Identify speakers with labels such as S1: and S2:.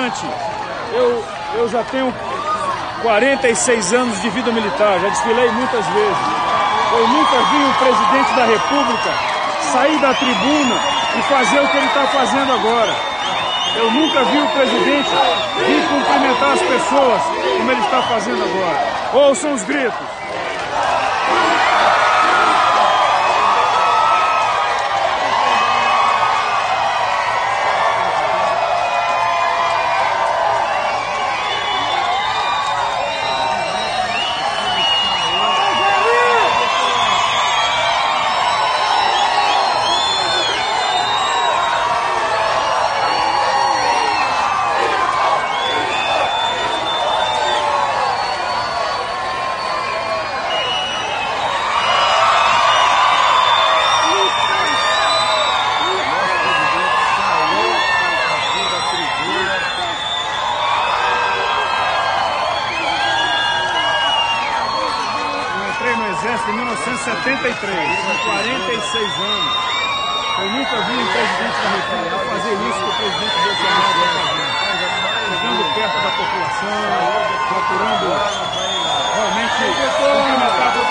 S1: comandante, eu já tenho 46 anos de vida militar, já desfilei muitas vezes. Eu nunca vi um presidente da República sair da tribuna e fazer o que ele está fazendo agora. Eu nunca vi o presidente vir cumprimentar as pessoas como ele está fazendo agora. Ouçam os gritos. Exército em 1973, com 46 anos. Eu nunca vi um presidente da República fazer isso que o presidente Bolsonaro está fazendo. Chegando perto da população, procurando realmente cumprimentar a população.